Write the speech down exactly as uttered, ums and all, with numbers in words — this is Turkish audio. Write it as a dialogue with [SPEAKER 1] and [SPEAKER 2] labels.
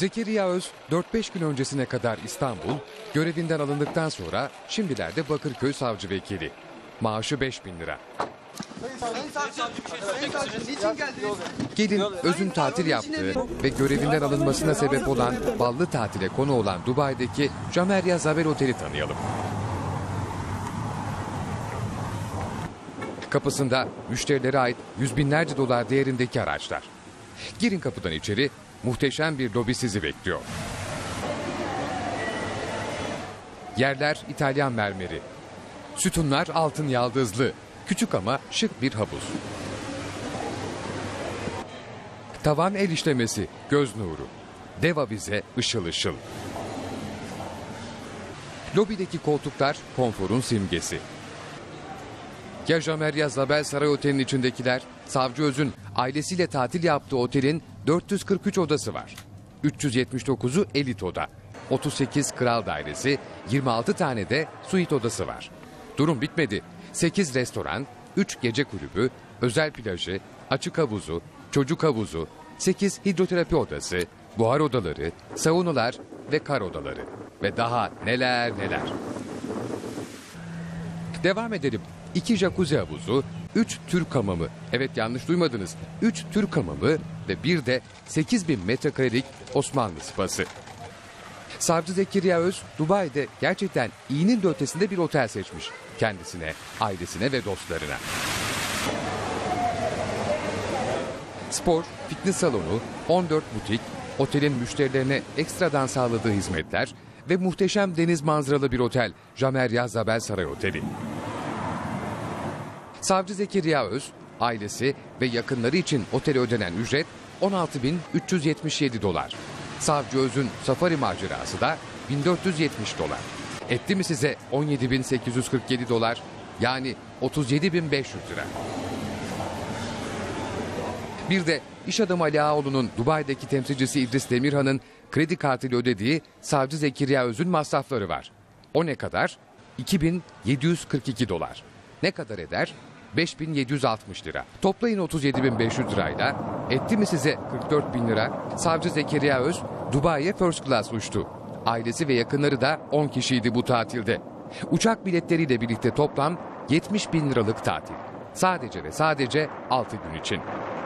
[SPEAKER 1] Zekeriya Öz dört beş gün öncesine kadar İstanbul, görevinden alındıktan sonra şimdilerde Bakırköy Savcı Vekili. Maaşı beş bin lira. Gelin Öz'ün tatil yaptığı ve görevinden alınmasına sebep olan ballı tatile konu olan Dubai'deki Jamelia Zabel Oteli tanıyalım. Kapısında müşterilere ait yüz binlerce dolar değerindeki araçlar. Girin kapıdan içeri, muhteşem bir lobi sizi bekliyor. Yerler İtalyan mermeri. Sütunlar altın yaldızlı. Küçük ama şık bir havuz. Tavan el işlemesi, göz nuru. Dev avize ışıl ışıl. Lobideki koltuklar konforun simgesi. Ya Jamelia Zabel Saray Oteli'nin içindekiler, Savcı Öz'ün ailesiyle tatil yaptığı otelin dört yüz kırk üç odası var. üç yüz yetmiş dokuzu elit oda, otuz sekiz kral dairesi, yirmi altı tane de suite odası var. Durum bitmedi. sekiz restoran, üç gece kulübü, özel plajı, açık havuzu, çocuk havuzu, sekiz hidroterapi odası, buhar odaları, saunalar ve kar odaları. Ve daha neler neler. Devam edelim. iki jacuzzi havuzu, üç Türk hamamı. Evet, yanlış duymadınız. üç Türk hamamı ve bir de sekiz bin metrekarelik Osmanlı spası. Savcı Zekeriya Öz, Dubai'de gerçekten iyinin de ötesinde bir otel seçmiş. Kendisine, ailesine ve dostlarına. Spor, fitness salonu, on dört butik, otelin müşterilerine ekstradan sağladığı hizmetler ve muhteşem deniz manzaralı bir otel Jamelia Zabel Saray Oteli. Savcı Zekeriya Öz, ailesi ve yakınları için otele ödenen ücret on altı bin üç yüz yetmiş yedi dolar. Savcı Öz'ün safari macerası da bin dört yüz yetmiş dolar. Etti mi size on yedi bin sekiz yüz kırk yedi dolar, yani otuz yedi bin beş yüz lira. Bir de iş adamı Ali Ağaoğlu'nun Dubai'deki temsilcisi İdris Demirhan'ın kredi kartıyla ödediği Savcı Zekeriya Öz'ün masrafları var. O ne kadar? iki bin yedi yüz kırk iki dolar. Ne kadar eder? beş bin yedi yüz altmış lira. Toplayın otuz yedi bin beş yüz lirayla. Etti mi size kırk dört bin lira? Savcı Zekeriya Öz Dubai'ye first class uçtu. Ailesi ve yakınları da on kişiydi bu tatilde. Uçak biletleriyle birlikte toplam yetmiş bin liralık tatil. Sadece ve sadece altı gün için.